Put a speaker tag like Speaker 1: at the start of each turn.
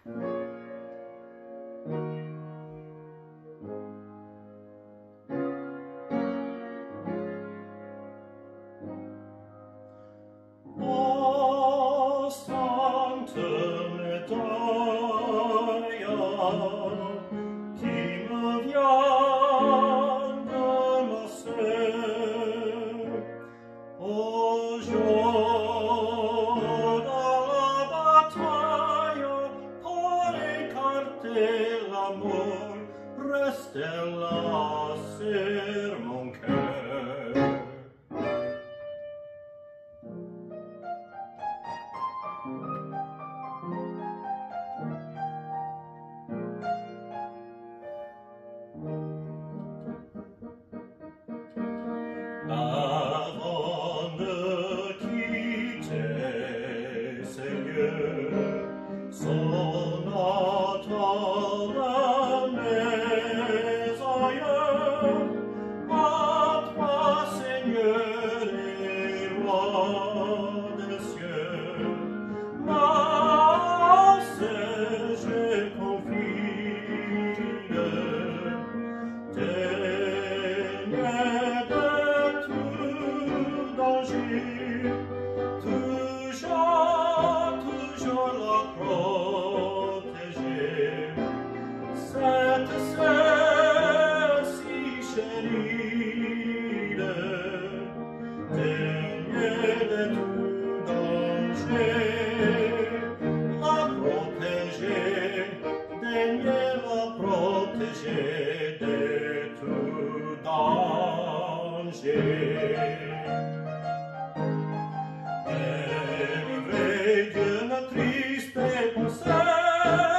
Speaker 1: O Sancte Medaia, qui me vient de ma sœur, au jour de la bataille, pour écarter la mort, restez là sur mon cœur. Avant de quitter ces lieux, sonate mes aïeux, à toi, Seigneur et roi des cieux, ma sœur, je confie. Toujours la protéger, cette sœur si chérie, daignez de tout danger, la protéger, daignez la protéger de tout danger. Délivrez Dieu notre triste pensée,